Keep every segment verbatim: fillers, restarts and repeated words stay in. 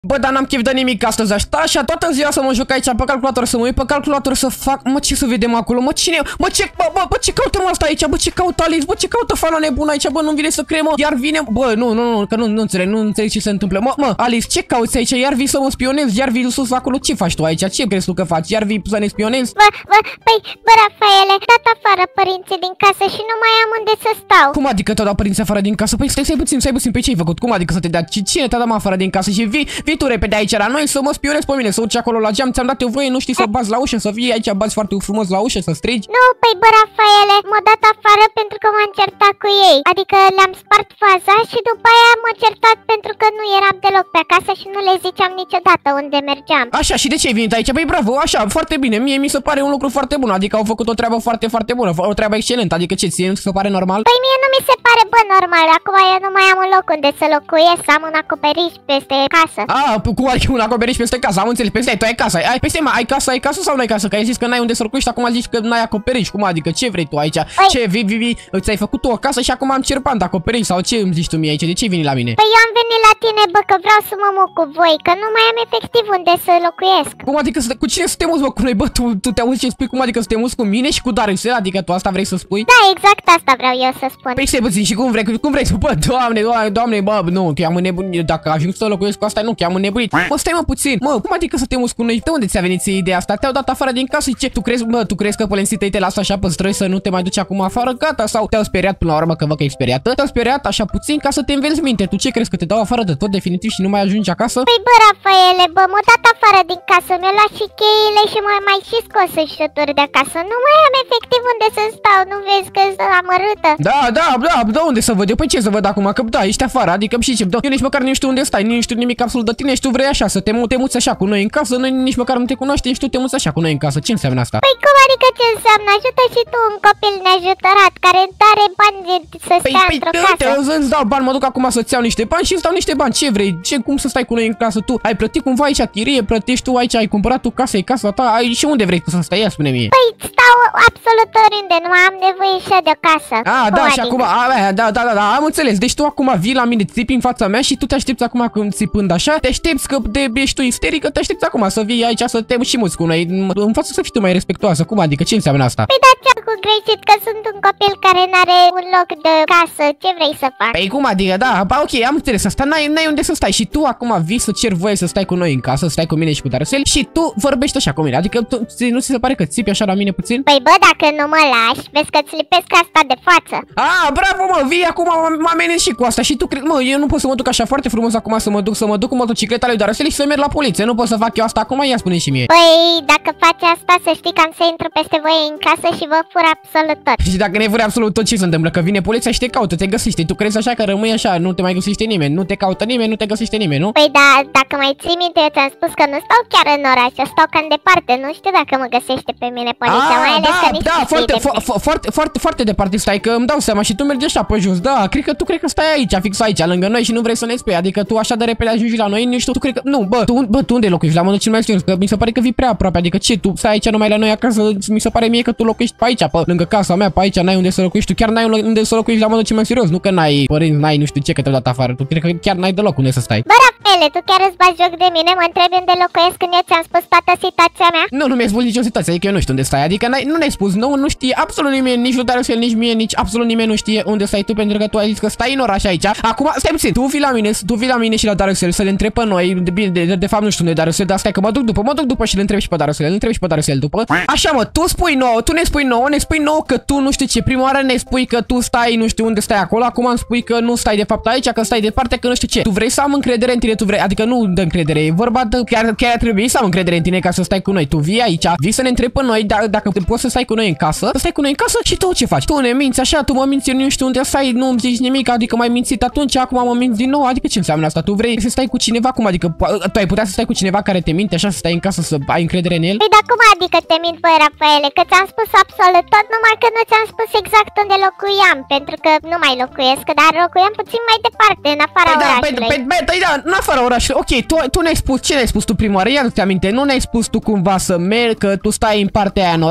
Bă, dar n-am chef de nimic astăzi, aș sta așa toată ziua să mă joc aici pe calculator, să mă uit pe calculator să fac... Mă, ce să vedem acolo? Mă, cine... Mă, ce... Bă, bă, bă ce caută mă asta aici? Bă, ce caută Alice? Bă, ce caută fana nebună aici? Bă, nu-mi vine să cred, mă. Iar vine... Bă, nu, nu, nu, că nu, nu înțeleg, nu înțeleg ce se întâmplă. Mă, mă, Alice, ce cauți aici? Iar vii să mă spionezi? Iar vii sus acolo? Ce faci tu aici? Ce crezi tu că faci? Iar vii să ne spionezi? Bă, bă, păi, bă, Rafaele, dat afară părinții din casă și nu mai am unde să stau. Cum adică te-au dat părinții afară din casă? Păi stai, stai puțin, stai puțin, pe ce ai făcut? Cum adică să te dea? Cine te-a dat afară din casă și vii, vii tu repede aici la noi să mă spionezi pe mine, să urci acolo la geam, ți-am dat eu voie, nu știi să bați la ușă, să vii aici, bați foarte frumos la ușă, să strigi? Nu, păi bă, Rafaele, m-a dat afară pentru că m-am certat cu ei. Adică le-am spart faza și după aia m-a certat pentru că nu eram deloc pe acasă și nu le ziceam niciodată unde mergeam. Așa, și de ce ai venit aici? Păi bravo, așa, foarte bine, mie mi se pare un lucru foarte bun, adică au făcut o treabă foarte, foarte bună, o treabă excelentă, adică ce, ție nu se pare normal? Păi mie nu mi se pare, bă, normal, acum eu nu mai am un loc unde să locuiesc, am un acoperiș peste casă. Ah, cum adică un acoperiș peste casă, am înțeles, peste tu ai casă, ai, peste mă, ai casă, ai casă sau nu ai casă? Că ai zis că n-ai unde să locuiești, acum zici că n-ai acoperiș, cum adică, ce vrei tu aici? Păi... Ce, vii, vii, vii, ți-ai făcut tu o casă și acum am cerpant acoperiș sau ce îmi zici tu mie aici, de ce veni la mine? Păi eu am venit la tine, bă, că vreau să mă mut cu voi, că nu mai am efectiv unde să locuiesc. Cum adică, să, cu cine să te muți, bă, cu noi, bă, tu, tu te auzi ce spui, cum adică să te muți cu mine și cu Darusel, adică tu asta vrei să spui? Da, exact asta vreau eu să spun. Păi stai puțin, și cum vrei, cum vrei să, bă, doamne, doamne, doamne, bă, nu, că am înnebunit, dacă ajung să locuiesc cu asta, nu, că am înnebunit. Mă, stai mă puțin, mă, cum adică să te muți cu noi? De unde ți-a venit ție ideea asta? Te-au dat afară din casă și ce? Tu crezi, bă, tu crezi că pălenții te lasă așa pe străzi să nu te mai duci acum afară? Gata, sau te-au speriat până la urmă, că văd că e speriată? Te-au speriat așa puțin ca să te înveți minte. Tu ce crezi, că te dau afară de tot definitiv și nu mai ajungi acasă? Păi bă, Rafaele, bă, m-a dat afară din casă, mi-a luat și cheile și m-a mai și scos în șuturi de acasă. Nu mai am efectiv unde să stau, nu vezi că sunt amărâtă? Da, da, da, da, unde să văd eu? Păi ce să văd acum? Că da, ești afară, adică și ce? Eu nici măcar nu știu unde stai, nu știu nimic absolut de tine și tu vrei așa să te, te muți așa cu noi în casă, noi nici măcar nu te cunoaștem și tu te muți așa cu noi în casă. Ce înseamnă asta? Păi cum adică ce înseamnă? Ajută și tu un copil neajutorat care are bani să păi, stea păi, într-o uite, casă. eu îți dau bani, mă duc acum să-ți iau niște bani și îți dau niște bani. Ce vrei? Ce, cum să stai cu noi în casă? Tu ai plătit cumva aici chirie, plătești tu aici, ai cumpărat tu casa, e casa ta, ai și unde vrei tu să stai? Ia spune mie. Păi stau absolut oriunde, nu am nevoie și de casă. Ah, cum da, adică? și acum, a, da, da, da, da, am înțeles. Deci tu acum vii la mine, țipi în fața mea și tu te aștepți acum când țipând așa, te aștepți că de, ești tu isterică, te aștepți acum să vii aici să te și muți cu noi. În față să fii tu mai respectuoasă. Cum adică? Ce înseamnă asta? Păi da, ce-am cu greșit că sunt un copil care n-are un loc de casă. Ce vrei să fac? Păi cum adică? Da, ba, ok, am înțeles asta. N-ai unde să stai și tu acum vii să cer voie să stai cu noi în casă, să stai cu mine și cu Darusel și tu vorbești așa cu mine. Adică tu, nu ți se pare că țipi așa la mine puțin? Păi bă, dacă nu mă lași, vezi că-ți lipesc asta de față. Ah, bravo, mă, vii acum, mă ameninți și cu asta și tu crezi, mă, eu nu pot să mă duc așa foarte frumos acum să mă duc, să mă duc cu motocicleta lui Darusel și să merg la poliție. Nu pot să fac eu asta acum, ia spune și mie. Păi, dacă faci asta, să știi că am să intru peste voi în casă și vă fur absolut tot. Și dacă ne furi absolut tot, ce se întâmplă? Că vine poliția și te caută, te găsește. Tu crezi așa că rămâi așa, nu te mai găsește nimeni, nu te caută nimeni, nu te găsește nimeni, nu? Păi da, dacă mai ții minte, eu ți-am spus că nu stau chiar în oraș, eu stau cam departe, nu știu dacă mă găsește pe mine poliția, mai ales că nici da, foarte, foarte, foarte, foarte departe stai, că îmi dau seama și tu mergi așa pe jos, da, cred că tu cred că stai aici, fix aici, lângă noi și nu vrei să ne spui, adică tu așa de repede ajungi la noi, nu știu, tu cred că, nu, bă, tu, bă, tu unde locuiești? La modul cel mai serios, că mi se pare că vii prea aproape, adică ce, tu stai aici numai la noi acasă, mi se pare mie că tu locuiești pe aici, pe lângă casa mea, pe aici, n-ai unde să locuiești, tu chiar n-ai unde să locuiești la modul cel mai serios, nu că n-ai părinți, n-ai nu știu ce că te-au dat afară, tu cred că chiar n-ai deloc unde să stai. Bă, Rafaele, tu chiar îți bagi joc de mine, mă întrebi unde locuiesc când eu ți-am spus toată situația mea? Nu, nu mi-ai spus nicio situație, adică eu nu știu unde stai, adică nu ne-ai spus, nu, nu știe absolut nimeni, nici lui Darusel, nici mie, nici absolut nimeni nu știe unde stai tu, pentru că tu ai zis că stai în oraș aici. Acum, stai puțin, tu vii la mine, tu vii la mine și la Darusel să le întrebi pe noi, de, de, de, de fapt nu știu unde e Darusel, dar stai că mă duc după, mă duc după și le întrebi și pe Darusel, le întrebi și pe Darusel după. Așa mă, tu spui nouă, tu ne spui nouă, ne spui nouă că tu nu știu ce, prima oară ne spui că tu stai, nu știu unde stai acolo, acum îmi spui că nu stai de fapt aici, că stai departe, că nu știu ce. Tu vrei să am încredere în tine, tu vrei, adică nu de încredere, e vorba de chiar, chiar trebuie să am încredere în tine ca să stai cu noi. Tu vii aici, vii să ne întrebi pe noi, dar dacă poți să stai cu noi în casă, să stai cu noi în casă și tu ce faci? Tu ne minți așa, tu mă minți, eu nu știu unde stai, nu îmi zici nimic, adică m-ai mințit atunci, acum mă minți din nou, adică ce înseamnă asta? Tu vrei să stai cu cineva, cum adică tu ai putea să stai cu cineva care te minte așa, să stai în casă, să ai încredere în el? Păi dar cum adică te mint, băi, Rafaele, că ți-am spus absolut tot, numai că nu ți-am spus exact unde locuiam, pentru că nu mai locuiesc, dar locuiam puțin mai departe, în afara păi orașului. Da, păi, păi, păi da, în afara orașului, ok, tu, tu ne-ai spus, ce ne-ai spus tu prima oară? Ia nu-ți aminte, nu ne-ai spus tu cumva să mergi, că tu stai în partea aia în oraș, nu stai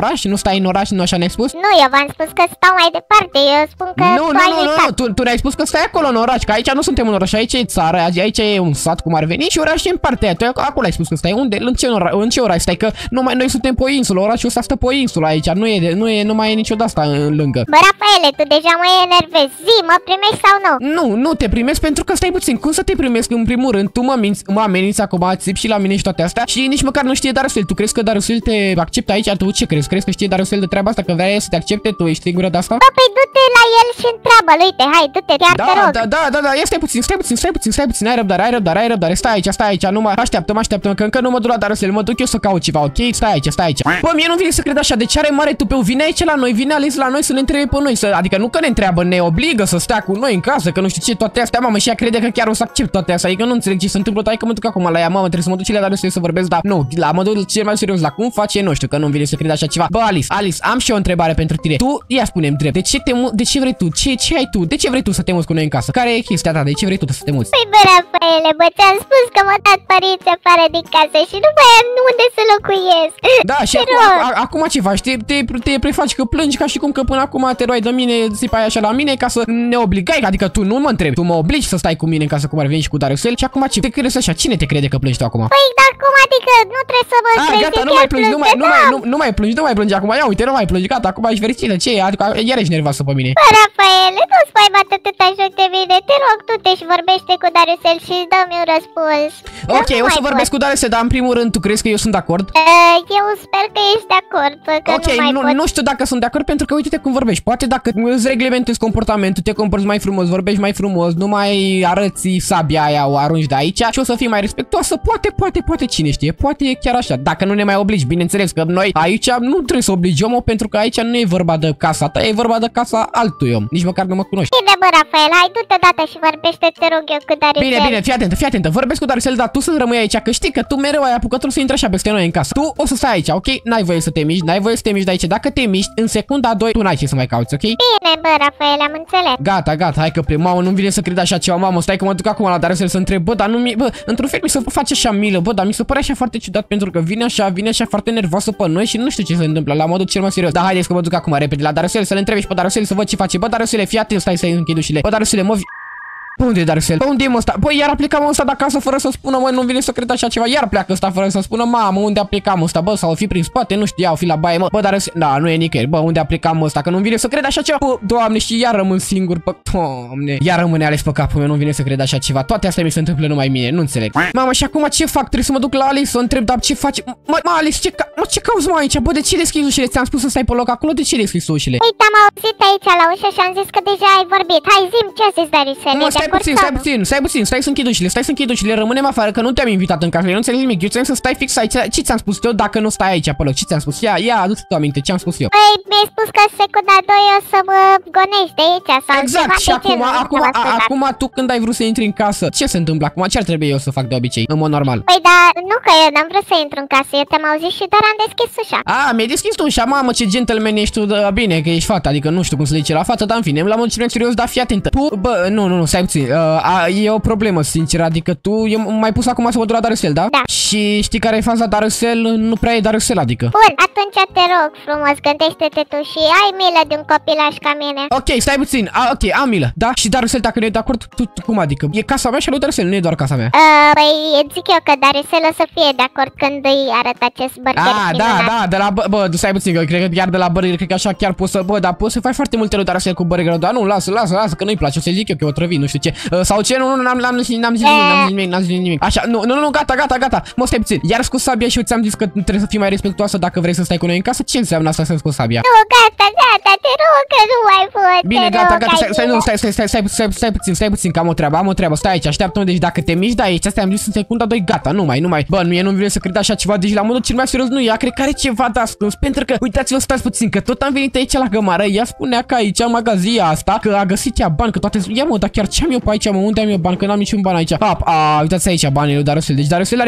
stai în oraș, nu așa ne-ai spus? Nu, eu v-am spus că stau mai departe, eu spun că Nu, nu, nu, nu, nu, tu, tu ne-ai spus că stai acolo în oraș, că aici nu suntem în oraș, aici e țară, aici e un sat cum ar veni și oraș e în partea aia. Tu acolo ai spus că stai, unde, în ce, ora, în ce oraș stai, că numai noi suntem pe o insulă, orașul ăsta stă pe o insulă aici, nu e, nu e, nu mai e nicio de-asta în lângă. Bă, Rafaele, tu deja mă enervezi, zi, mă primești sau nu? Nu, nu te primesc pentru că stai puțin, cum să te primesc în primul rând, tu mă minți, mă ameninți acum, țip și la mine și toate astea și nici măcar nu știe Darusel, tu crezi că Darusel te acceptă aici, tu ce crezi, crezi că știe Darusel de treaba asta, că vrea să te accepte, tu ești sigură de asta? Bă, păi du-te la el și întreabă-l, uite, hai, du-te, chiar da, te rog. Da, da, da, da, ia stai puțin, stai puțin, stai puțin, stai puțin, ai răbdare, ai răbdare, ai răbdare, stai aici, stai aici, nu mă așteaptă, mă așteaptă, că încă nu mă duc la Darusel, mă duc eu să caut ceva, ok? Stai aici, stai aici. Bă, mie nu vine să cred așa, de ce are mare tupeu, vine aici la noi, vine ales la noi să ne întrebe pe noi, să, adică nu că ne întreabă, ne obligă să stea cu noi în casă, că nu știu ce, toate astea, mamă, și ea crede că chiar o să accept toate astea, adică nu înțeleg ce se întâmplă, hai că mă duc acum la ea, mamă, trebuie să mă duc și la Darusel să vorbesc, dar nu, la mă duc cel mai serios, la cum face, nu știu, că nu vine să cred așa ceva. Bă, Alice, Alice, am și eu o întrebare pentru tine. Tu, ia spune-mi drept, de ce te de ce vrei tu? Ce ce ai tu? De ce vrei tu să te muți cu noi în casă? Care e chestia ta? De ce vrei tu să te muți? Păi bă, Rafaele, bă, ți-am spus că m-a dat părinții afară din casă și nu mai am unde să locuiesc. Da, și acum, a, acum ce faci? Te, te, te prefaci că plângi ca și cum că până acum te roai de mine, țipai așa la mine ca să ne obligai, adică tu nu mă întrebi, tu mă obligi să stai cu mine în casă cum ar veni și cu Darusel și acum ce? Te crezi așa? Cine te crede că plângi tu acum? Păi, dar cum adică nu trebuie să mă crezi? Gata, nu mai plângi, nu mai, nu mai, nu, nu mai plângi, nu mai plângi acum. Ia uite, nu mai plângi, gata, acum ești fericită. Ce e? Adică iar ești nervoasă pe mine. Bă, Rafaele, nu-ți mai bate atâta joc de mine. Te rog, tu te și vorbește cu Darusel și dă-mi un răspuns. Ok, o să vorbesc cu Darusel, dar în primul rând tu crezi că eu sunt de acord? Uh, eu sper că ești de acord, că ok, nu mai nu, pot. nu știu dacă sunt de acord pentru că uite-te cum vorbești. Poate dacă îți reglementezi comportamentul, te comporți mai frumos, vorbești mai frumos, nu mai arăți sabia aia, o arunci de aici și o să fii mai respectuoasă, poate, poate, poate, cine știe, poate e chiar așa. Dacă nu ne mai obligi, bineînțeles că noi aici nu trebuie să obligăm omul pentru că aici nu e vorba de casa ta, e vorba de casa altui om. Nici măcar nu mă cunoști. Bine, bă, Rafael, hai du-te dată și vorbește, te rog eu cu Darusel. Bine, bine, fii atentă, fii atentă, vorbesc cu Darusel, dar tu să rămâi aici, că știi că tu mereu ai apucătul să intri așa peste noi în casă. Tu o să stai aici, ok? N-ai voie să te miști, n-ai voie să te miști de aici. Dacă te miști, în secunda doi, tu n-ai ce să mai cauți, ok? Bine, bă, Rafael, am înțeles. Gata, gata, hai că plec. Mamă, nu vine să cred așa ceva, mamă, stai că mă duc acum la Darusel să întreb, bă, dar nu mi, bă, într-un fel mi se face așa milă, bă, dar mi se pare așa foarte ciudat pentru că vine așa, vine așa foarte nervoasă pe noi și nu știu ce se întâmplă, la modul cel mai serios. Dar haideți că mă duc acum repede la Darusel să le întreb și pe Darusel să văd ce face. Bă, Darusel, fii atent, stai să închid ușile. Bă, Darusel, mă Pe unde e Darusel? Pe unde e mă ăsta? Băi, iar a plecat mă ăsta de acasă fără să spună, mă, nu vine să cred așa ceva. Iar pleacă ăsta fără să spună, mamă, unde a plecat mă ăsta? Bă, sau fi prin spate, nu știu, ia, o fi la baie, mă. Bă, Darusel, da, nu e nicăieri. Bă, unde a plecat mă ăsta? Că nu vine să cred așa ceva. Bă, Doamne, și iar rămân singur, pe Doamne. Iar rămâne ales pe capul meu, nu vine să cred așa ceva. Toate astea mi se întâmplă numai mie, nu înțeleg. Mamă, și acum ce fac? Trebuie să mă duc la Alice să întreb, dar ce faci? Mă, mă Alice, ce ca mă, ce cauți mă aici? Bă, de ce deschizi ușile? Ți-am spus să stai pe loc acolo, de ce deschizi ușile? Uite, am auzit aici la ușă și am zis că deja ai vorbit. Hai, zi-mi ce a zis Darusel. Mă, stai puțin, stai puțin, stai puțin, stai să închid ușile, stai să închid ușile, rămânem afară că nu te-am invitat în casă, eu nu înțeleg nimic, eu ți-am să stai fix aici. Ce ți-am spus eu dacă nu stai aici pe loc? Ce ți-am spus? Ia, ia, adu-ți tu aminte, ce-am spus eu? Păi, mi-ai spus că secunda doi o să mă gonești de aici sau exact, și acum, acum, acum tu când ai vrut să intri în casă, ce se întâmplă acum? Ce ar trebui eu să fac de obicei, în mod normal? Păi, dar nu că eu n-am vrut să intru în casă, eu te-am auzit și doar am deschis ușa. A, mi-ai deschis tu ușa, mamă, ce gentleman ești tu, da, bine, că ești fată, adică nu știu cum să le zice la fată, dar în fine, la mod serios, dar fii atentă. Tu, bă, nu, nu, nu, stai puțin, uh, a, e o problemă, sincer, adică tu, eu m-ai pus acum să mă duc la Darusel, da? Da. Și știi care e faza Darusel? Nu prea e Darusel, adică. Bun, atunci te rog frumos, gândește-te tu și ai milă de un copilaș ca mine. Ok, stai puțin, a, ok, am milă, da? Și Darusel, dacă nu e de acord, tu, tu cum adică? E casa mea și lui Darusel, nu e doar casa mea. Uh, păi, zic eu că Darusel o să fie de acord când îi arăt acest burger Ah, da, da, de la, bă, bă, stai puțin, că cred că chiar de la burger, cred că așa chiar poți să, bă, dar poți să faci foarte multe lui Darusel cu burgerul, dar nu, lasă, lasă, lasă, că nu-i place, o să zic eu că o trăvi, nu știu ce. Uh, sau ce, nu, nu, n-am, n-am zis, n-am zis nimic, n-am zis nimic, n-am zis nimic. Așa, nu, nu, nu, gata, gata, gata. Mă, stai puțin. Iar scos sabia și eu ți-am zis că trebuie să fii mai respectuoasă dacă vrei să stai cu noi în casă. Ce înseamnă asta să scos sabia? Nu, gata, gata, te rog că nu mai pot. Bine, gata, gata, stai, stai, nu, stai, stai, stai, stai, stai, stai puțin, stai puțin, că am o treabă, am o treabă. Stai aici, așteaptă-mă, deci dacă te miști de aici, asta am zis în secunda doi, gata, nu mai, nu mai. Bă, mie nu vine să cred așa ceva, deci la modul cel mai serios nu, ea cred că are ceva de ascuns, pentru că uitați-vă, stați puțin, că tot am venit aici la gămară, ea spunea că aici în magazia asta, că a găsit ea bani, că toate, ia mă, dar chiar ce am eu pe aici, mă, unde am eu bani, că n-am niciun ban aici. Pap, a, uitați aici banii lui Darusel, deci Darusel are bani ăștia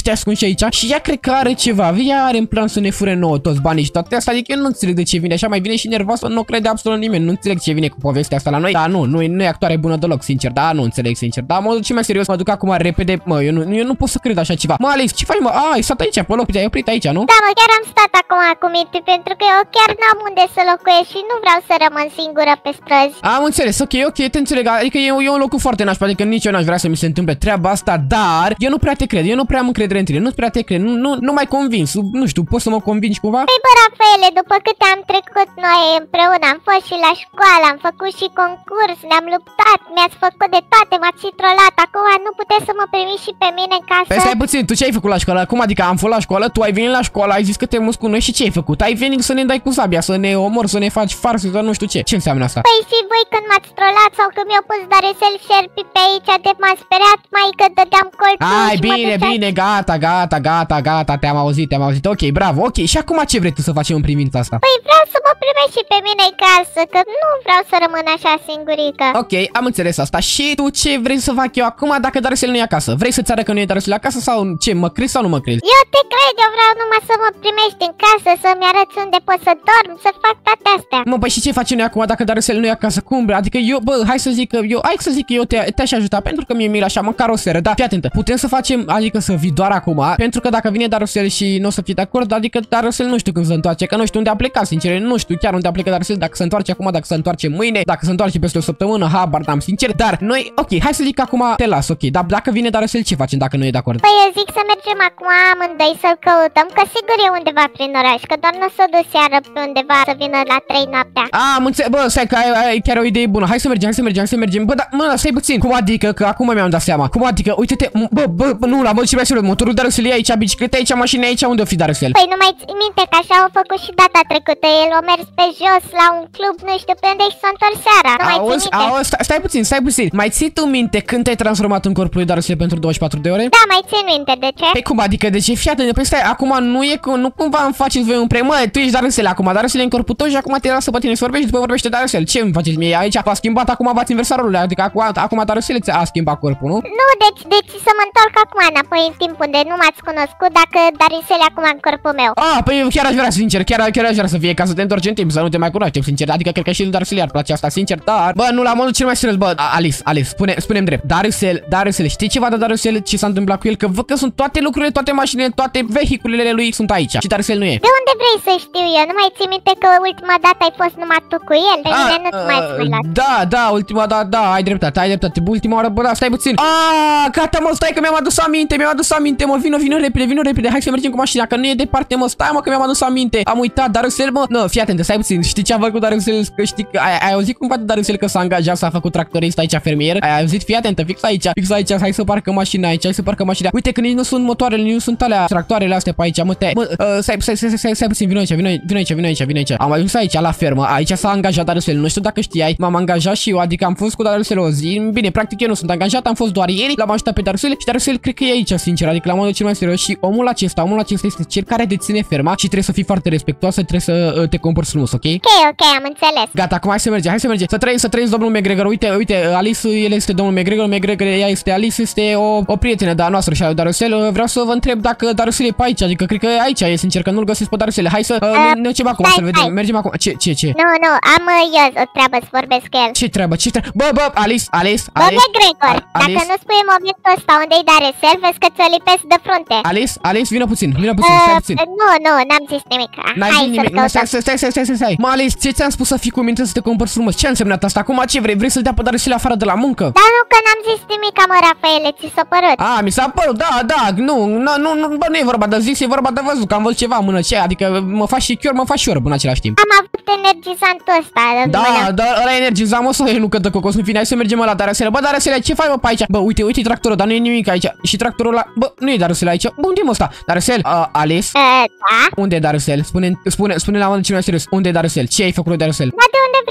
niște ascunși aici și ea cred că are ceva. Ea are în plan să ne fure nouă toți banii și toate astea. Adică eu nu înțeleg de ce vine așa, mai vine și nervoasă, nu crede absolut nimeni. Nu înțeleg ce vine cu povestea asta la noi. Da, nu, nu, nu e actoare bună deloc, sincer. Da, nu înțeleg, sincer. Da, mă duc și mai serios, mă duc acum repede. Mă, eu nu, eu nu pot să cred așa ceva. Mă, Alice, ce faci, mă? A, ai stat aici, pe loc, te-ai oprit aici, nu? Da, mă, chiar am stat acum cu Mitu, pentru că eu chiar n-am unde să locuiesc și nu vreau să rămân singură pe străzi. Am înțeles, ok, ok, te înțeleg. Adică eu, eu un locul foarte nașpa, adică nici eu n-aș vrea să mi se întâmple treaba asta, dar eu nu prea te cred, eu nu prea am încredere în tine, nu prea te cred, nu, nu, nu mai convins, nu știu, poți să mă convingi cumva? Păi bă, Rafaele, după câte am trecut noi împreună, am fost și la școală, am făcut și concurs, ne-am luptat, mi-ați făcut de toate, m-ați și trolat, acum nu puteți să mă primiți și pe mine în casă? Păi stai puțin, tu ce ai făcut la școală? Cum adică am fost la școală, tu ai venit la școală, ai zis că te muți cu noi și ce ai făcut? Ai venit să ne dai cu sabia, să ne omori, să ne faci farse, să nu știu ce. Ce înseamnă asta? Păi și voi când m-ați trolat sau când mi-au pus Darusel șerpi pe aici de m-a speriat, mai că dădeam colțul. Ai, bine, bine, gata, gata, gata, gata, te-am auzit, te-am auzit. Ok, bravo, ok. Și acum ce vrei tu să facem în privința asta? Păi vreau să mă primești și pe mine în casă, că nu vreau să rămân așa singurică. Ok, am înțeles asta. Și tu ce vrei să fac eu acum dacă Darusel nu e acasă? Vrei să-ți arăt că nu e Darusel acasă sau ce? Mă crezi sau nu mă crezi? Eu te cred, eu vreau numai să mă primești în casă, să-mi arăți unde pot să dorm, să fac toate astea. Mă, păi și ce facem noi acum dacă Darusel nu e acasă? Cum? Adică eu, bă, hai să zic că eu, hai să zic că eu te, te-aș ajuta pentru că mie mi-e așa măcar o seră. Da, fii atentă. Putem să facem, adică să vii doar acum, pentru că dacă vine Darusel și nu o să fii de acord, adică Darusel nu știu când se întoarce, că nu știu unde a plecat, sincer, nu știu chiar unde a plecat Darusel, dacă se întoarce acum, dacă se întoarce mâine, dacă se întoarce peste o săptămână, habar n-am, sincer, dar noi, ok, hai să zic că acum te las, ok, dar dacă vine Darusel, ce facem dacă nu e de acord? Păi eu zic să mergem acum amândoi să-l căutăm, că sigur e undeva prin oraș, că doar nu o să duc seară pe undeva să vină la trei noaptea. A, am înțeles, bă, stai că ai, ai chiar o idee bună, hai să mergem, hai să mergem, hai să mergem, bă, dar, mă, stai puțin, cum adică, că acum mi-am dat seama, cum adică, uite-te, bă, bă, bă, nu, la mod și mai serios, motorul Darusel e aici, bicicleta aici, mașina aici, unde o fi Darusel? Păi nu mai ții minte că așa au făcut și data trecută, el a mers pe jos la un club, nu știu pe unde și s-a întors seara, nu mai ții minte? Auzi, stai, stai puțin, stai puțin, mai ții tu minte când te-ai transformat în corpul lui Darusel pentru douăzeci și patru de ore? Da, mai ții minte, de ce? Păi cum adică, de ce? Fii atent, păi stai, acum nu e, nu cumva îmi faceți voi un pre, mă, tu ești Darusel acum, Darusel e în corpul tău și acum te lasă pe tine să vorbești și după vorbește Darusel, ce îmi faceți mie aici? V-a schimbat, acum v-ați inversat rolurile, adică acum, acum Darusel ți-a schimbat corpul, nu? Nu, deci, deci să mă întorc acum înapoi în timp unde nu m-ați cunoscut dacă Darusel e acum în corpul meu. Ah, păi eu chiar aș vrea, sincer, chiar, chiar aș vrea să fie ca să te întorci în timp, să nu te mai cunoaștem, sincer, adică cred că și lui Darusel i-ar place asta, sincer, dar, bă, nu la modul cel mai serios, bă, Alice, Alice, spune, spune-mi drept, Darusel, Darusel, știi ceva de Darusel, ce s-a întâmplat cu el, că văd că sunt toate lucrurile, toate mașinile, toate vehiculele lui sunt aici și Darusel nu e. De unde vrei să știu eu? Nu mai ții minte că ultima dată ai fost numai tu cu el? Pe mine nu-ți mai spui la... Da, da, ultima dată, da, ai dreptate, ai dreptate, ultima oară, bă, da, stai puțin. Ah, gata, mă, stai că mi-am adus aminte, mi-am adus aminte, mă, vino, vino repede, vino repede, hai să mergem cu mașina, că nu e departe, mă, stai, mă, că mi-am adus aminte. Am uitat, Darusel, mă, nu, fii atent, stai puțin, știi ce a făcut Darusel, că știi, ai, ai auzit cumva de Darusel că s-a angajat, s-a făcut tractorist aici, fermier? Ai auzit, fii atentă, fix aici, fix aici, hai să parcă mașina aici, hai să parcă mașina. Uite că nici nu sunt motoarele, nici nu sunt alea, tractoarele astea pe aici, mă, te, mă, uh, stai, stai, stai, stai, stai puțin, vino aici, vino, vino aici, vino aici, vino aici. Am ajuns aici la fermă, aici s-a angajat Darusel, nu știu dacă știai, m-am angajat și eu, adică am fost cu Darusel o zi, bine, practic eu nu sunt angajat, am fost doar ieri, l-am ajutat pe Darusel și Darusel cred că e aici, sincer, adică la modul cel mai serios și omul acesta, omul acesta este cel care deține ferma și trebuie să fii foarte respectuoasă, trebuie să uh, te comporți frumos, ok? Ok, ok, am înțeles. Gata, acum hai să mergem, hai să mergem. Să trăiți, să trăiți domnul McGregor. Uite, uite, Alice, el este domnul McGregor, McGregor, ea este Alice, este o, o prietenă de-a noastră și a lui Darusel. Vreau să vă întreb dacă Darusel e pe aici, adică cred că e aici, e sincer că nu-l găsesc pe Darusel. Hai să uh, uh, ne ceva acum, să-l vedem. Mergem acum. Ce, ce, ce? Nu, nu, am uh, eu o treabă să vorbesc cu el. Ce treabă? Ce treabă? Bă, bă, Alice, Alice, Bă, Alice. McGregor, dacă nu spui în momentul ăsta unde-i Darusel, vezi că ți-o lipesc de frunte. Alice, Alice, vină puțin, vină puțin, stai puțin. Nu, nu, n-am zis nimic. N-ai zis nimic. Stai, stai, stai, stai, stai. Mă, Alice, ce ți-am spus să fii cu minte să te comporți frumos? Ce a însemnat asta? Acum ce vrei? Vrei să-l dea pe Darusel afară de la muncă? Da, nu, că n-am zis nimic, mă, Rafaele, ți s-a părut. A, mi s-a părut, da, da, nu, nu, nu, nu, bă, nu e vorba de zis, e vorba de văzut, că am văzut ceva în mână, ce, adică mă faci și chior, mă faci și orb în același timp. Am avut energizantul ăsta în Da, mână. da, ăla e energizant, mă, să e nucă de cocos, în fine, hai să mergem la Darusel. Bă, Darusel, ce faci, mă, pe aici? Bă, uite, uite tractorul, dar nu e nimic aici. Și tractorul ăla, bă, nu e Darusel aici. Bă, unde e, mă, ăsta? Darusel, uh, Alice? Uh, da? Unde e Darusel? Spune, spune, spune la mână cel mai serios, unde e Darusel? Ce ai făcut lui Darusel? Dar de unde vrei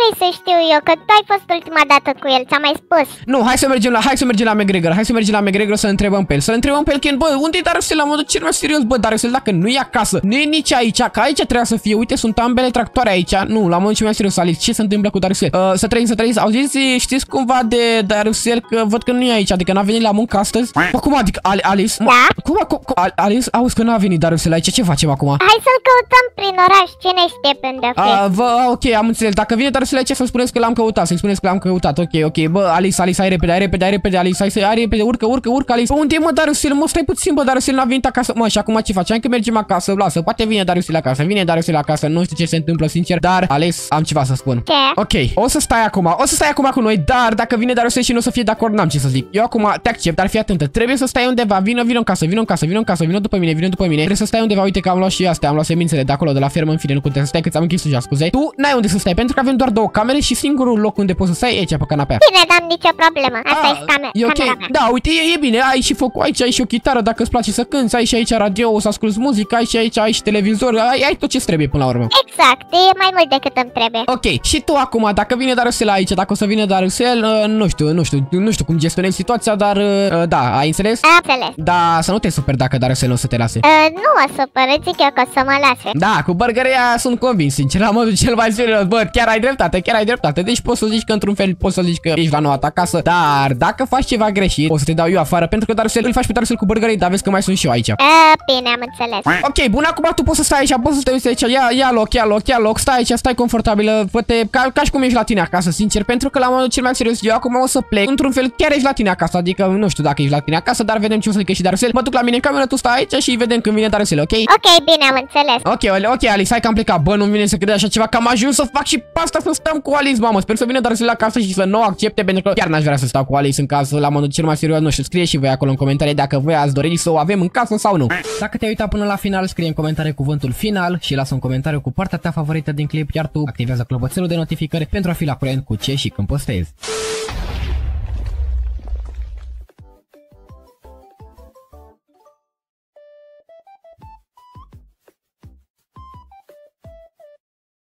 vrei să știu eu? Că tu ai fost ultima dată cu el, ți-am mai spus. Nu, hai să mergem la, hai să mergem la McGregor, hai să mergem la McGregor să întrebăm pe el. Să întrebăm pe el, Ken, bă, unde e Darusel la modul cel mai serios, bă, Darusel, dacă nu e acasă, nu e nici aici, că aici trebuia să fie. Uite, sunt ambele tractoare aici. Nu, la modul cel mai serios, Alice, ce se întâmplă cu Darusel? Uh, să trăiți, să trăiți. Auziți, știți cumva de Darusel, că văd că nu e aici, adică n-a venit la muncă astăzi? Bă, cum adică, Al Alice? Da? Cum, cum, cum Alice, auzi că n-a venit Darusel aici, ce facem acum? Hai să-l căutăm prin oraș, cine știe pe unde a fi. Uh, ok, am înțeles. Dacă vine Darusel aici, să spuneți că l-am căutat, să-i spuneți că l-am căutat. Ok, ok. Bă, Alice, Alice, hai repede, hai repede, hai repede, Alice, hai, hai repede, urcă, urcă, urcă, Alice. Bă, unde e, mă, Darusel? Mă, stai puțin, bă, Darusel n-a venit acasă. Mă, și acum ce facem? Că mergem acasă, lasă. Poate vine Darusel acasă, vine Darusel acasă, nu știu ce se întâmplă, sincer, dar Alice, am ceva să spun. Ce? Ok, o să stai acum, o să stai acum cu noi, dar dacă vine Darusel și nu o să fie de acord, n-am ce să zic. Eu acum te accept, dar fii atentă. Trebuie să stai undeva, vină, vină în casă, vină în casă, vină în casă, vină după mine, vină după mine. Trebuie să stai undeva, uite că am luat și astea, am luat semințele de acolo de la fermă, în fine, nu contează să stai, că ți-am închis ușa, scuze. Tu n-ai unde să stai, pentru că avem doar două camere și singurul loc unde poți să stai e aici pe canapea. Bine, n-am nicio problemă. Asta e camera. E ok. Da, uite, e, e bine, ai și focul aici, ai și o chitară dacă îți place să cânti, ai și aici radio, o să asculti muzică, ai și aici, ai și televizor, ai, ai tot ce trebuie până la urmă. Exact, e mai mult decât îmi trebuie. Ok, și tu acum, dacă vine Darusel aici, dacă o să vină Darusel, uh, nu știu, nu știu, nu știu cum gestionezi situația, dar uh, da, ai înțeles? Am înțeles. Da, să nu te superi dacă Darusel nu o să te lase. Uh, nu mă supăr, zic eu că o să mă lase. Da, cu burgeria sunt convins, sincer, la modul cel mai serios, bă, chiar ai dreptate, chiar ai dreptate. Deci poți să zici că într-un fel poți să zici că ești la noua ta casă, dar dacă faci ceva greșit, o să te dau eu afară, pentru că Darusel îl faci pe Darusel cu burgerii, dar vezi că mai sunt și eu aici. Uh, bine, am înțeles. Ok, bun, acum tu poți să stai aici, poți să te uiți aici, ia, ia loc, ia loc, ia loc, stai aici, stai confortabilă, poate ca, ca și cum ești la tine acasă, sincer, pentru că la modul cel mai serios, eu acum o să plec, într-un fel chiar ești la tine acasă, adică nu știu dacă ești la tine acasă, dar vedem ce o să zică și Darusel. Mă duc la mine în cameră, tu stai aici și vedem când vine Darusel, ok? Ok, bine, am înțeles. Ok, ok, Alice, hai că am plecat. Bă, nu vine să crede așa ceva, că am ajuns să fac și pasta să stăm cu Alice, mamă. Sper să vină Darusel acasă și să nu o accepte, pentru că chiar n-aș vrea să stau cu Alice în casă, la modul cel mai serios. Nu știu, scrie și voi acolo în comentarii dacă voi ați dori să o avem în casă sau nu. Dacă te-ai uitat până la final, scrie în comentarii cuvântul final și lasă un comentariu cu partea ta favorită din clip, iar tu activează clopoțelul de notificări pentru a fi la curent cu ce și când postezi.